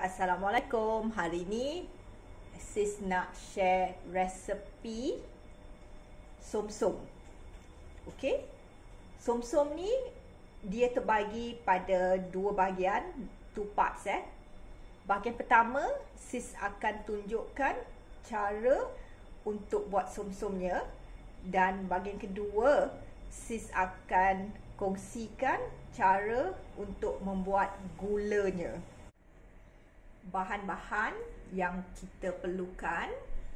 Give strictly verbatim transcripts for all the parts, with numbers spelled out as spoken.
Assalamualaikum. Hari ni sis nak share resepi som-som. Okey. Som-som ni dia terbagi pada dua bahagian, two parts eh. Bahagian pertama sis akan tunjukkan cara untuk buat som-somnya, dan bahagian kedua sis akan kongsikan cara untuk membuat gulanya. Bahan-bahan yang kita perlukan: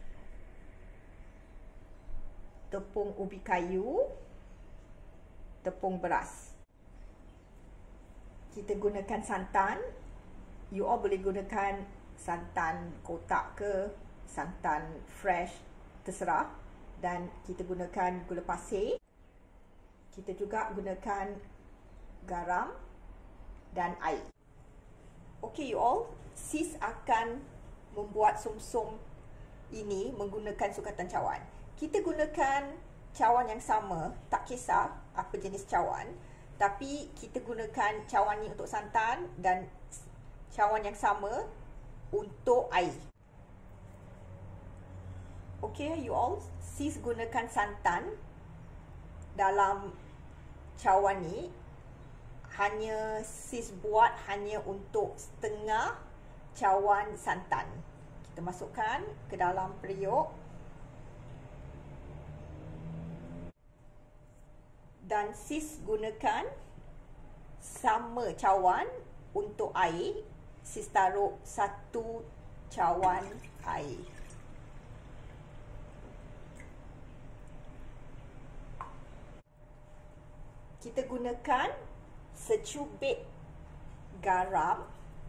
tepung ubi kayu, tepung beras. Kita gunakan santan. You all boleh gunakan santan kotak ke santan fresh, terserah. Dan kita gunakan gula pasir. Kita juga gunakan garam dan air. Okay you all, sis akan membuat som-som ini menggunakan sukatan cawan. Kita gunakan cawan yang sama, tak kisah apa jenis cawan, tapi kita gunakan cawan ni untuk santan dan cawan yang sama untuk air. Okay you all, sis gunakan santan dalam cawan ni. Hanya sis buat hanya untuk setengah cawan santan. Kita masukkan ke dalam periuk. Dan sis gunakan sama cawan untuk air. Sis taruh satu cawan air. Kita gunakan secubit garam.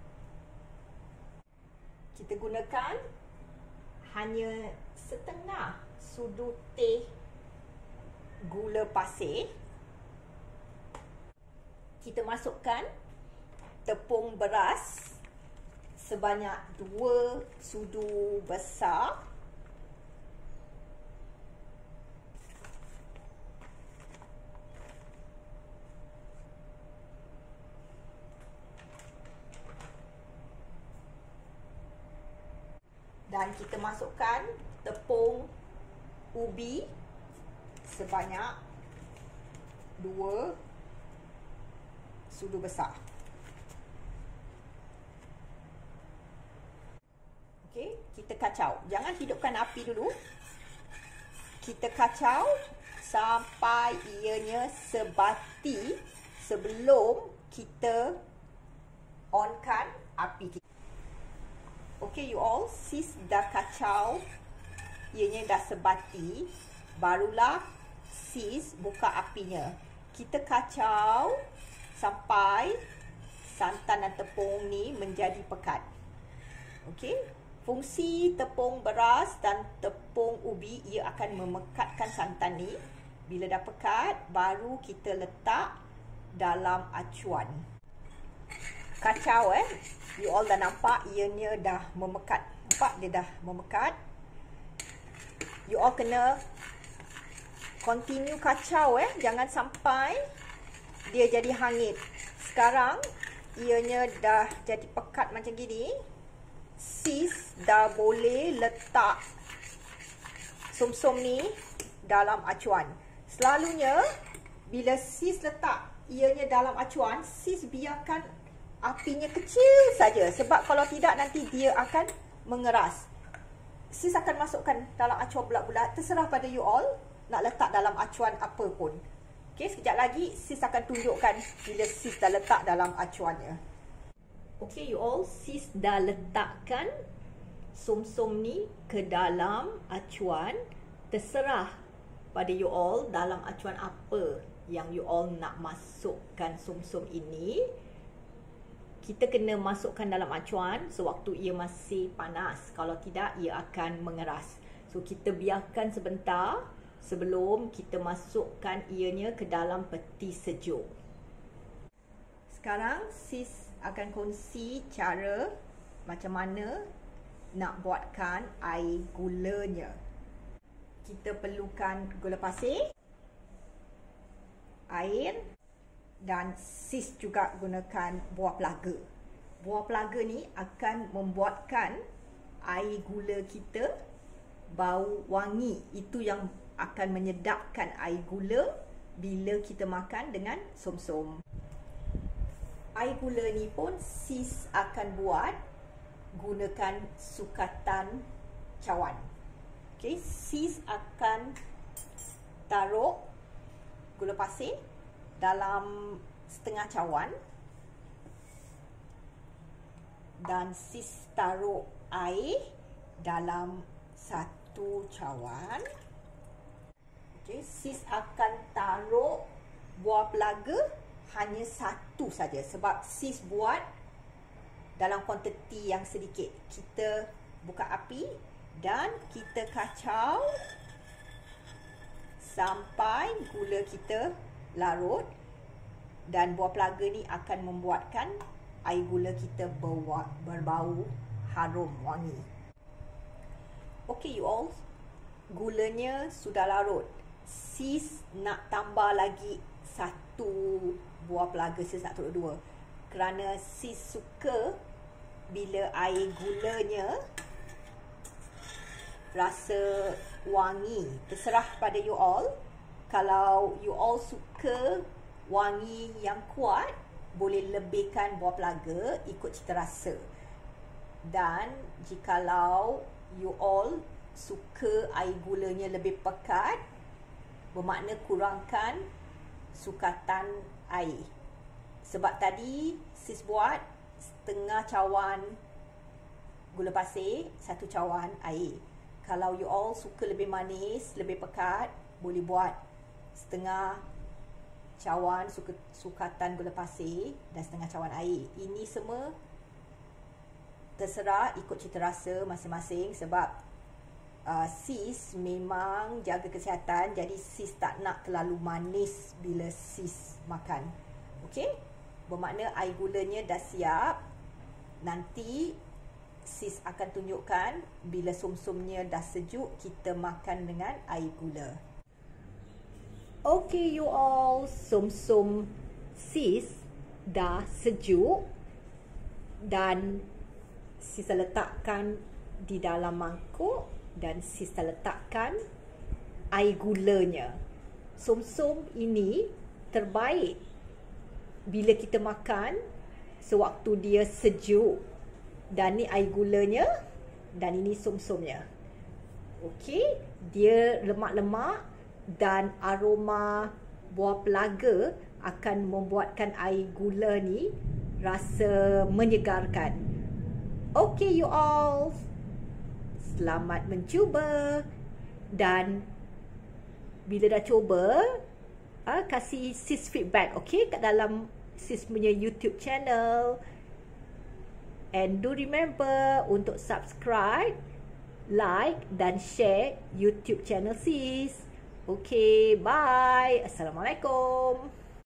Kita gunakan hanya setengah sudu teh gula pasir. Kita masukkan tepung beras sebanyak dua sudu besar. Dan kita masukkan tepung ubi sebanyak dua sudu besar. Okey, kita kacau. Jangan hidupkan api dulu. Kita kacau sampai ianya sebati sebelum kita onkan api kita. Okay you all, sis dah kacau, ianya dah sebati, barulah sis buka apinya. Kita kacau sampai santan dan tepung ni menjadi pekat. Okay, fungsi tepung beras dan tepung ubi, ia akan memekatkan santan ni. Bila dah pekat, baru kita letak dalam acuan. Kacau eh, you all dah nampak ianya dah memekat. Nampak dia dah memekat. You all kena continue kacau eh, jangan sampai dia jadi hangit. Sekarang ianya dah jadi pekat macam gini. Sis dah boleh letak som-som ni dalam acuan. Selalunya bila sis letak ianya dalam acuan, sis biarkan apinya kecil saja, sebab kalau tidak nanti dia akan mengeras. Sis akan masukkan dalam acuan bulat-bulat, terserah pada you all nak letak dalam acuan apa pun. Okey, sekejap lagi sis akan tunjukkan bila sis dah letak dalam acuannya. Okey you all, sis dah letakkan som-som ni ke dalam acuan. Terserah pada you all dalam acuan apa yang you all nak masukkan som-som ini. Kita kena masukkan dalam acuan sewaktu ia masih panas. Kalau tidak, ia akan mengeras. So, kita biarkan sebentar sebelum kita masukkan ianya ke dalam peti sejuk. Sekarang, sis akan kongsi cara macam mana nak buatkan air gulanya. Kita perlukan gula pasir, air, dan sis juga gunakan buah pelaga. buah pelaga ni akan membuatkan air gula kita bau wangi. Itu yang akan menyedapkan air gula bila kita makan dengan som-som. Air gula ni pun sis akan buat gunakan sukatan cawan. Okay, sis akan taruh gula pasir dalam setengah cawan dan sis taruh air dalam satu cawan. Okay, sis akan taruh buah pelaga hanya satu saja sebab sis buat dalam kuantiti yang sedikit. Kita buka api dan kita kacau sampai gula kita larut dan buah pelaga ni akan membuatkan air gula kita berbau harum wangi. Okay you all, gulanya sudah larut. Sis nak tambah lagi satu buah pelaga, sis nak taruh dua. Kerana sis suka bila air gulanya rasa wangi. Terserah pada you all. Kalau you all suka wangi yang kuat, boleh lebihkan buah pelaga ikut cita rasa. Dan jikalau you all suka air gulanya lebih pekat, bermakna kurangkan sukatan air. Sebab tadi sis buat setengah cawan gula pasir, satu cawan air. Kalau you all suka lebih manis, lebih pekat, boleh buat setengah cawan sukatan gula pasir dan setengah cawan air. Ini semua terserah ikut cita rasa masing-masing sebab uh, sis memang jaga kesihatan, jadi sis tak nak terlalu manis bila sis makan. Okey? Bermakna air gulanya dah siap. Nanti sis akan tunjukkan bila som-somnya dah sejuk, kita makan dengan air gula. Okay you all, som-som sis dah sejuk dan sis letakkan di dalam mangkuk dan sis letakkan air gulanya. Som-som ini terbaik bila kita makan sewaktu dia sejuk. Dan ni air gulanya dan ini som-somnya. Okey, dia lemak-lemak dan aroma buah pelaga akan membuatkan air gula ni rasa menyegarkan. Okey you all, selamat mencuba. Dan bila dah cuba, uh, kasih sis feedback, okey, kat dalam sis punya YouTube channel. And do remember untuk subscribe, like dan share YouTube channel sis. Okay, bye. Assalamualaikum.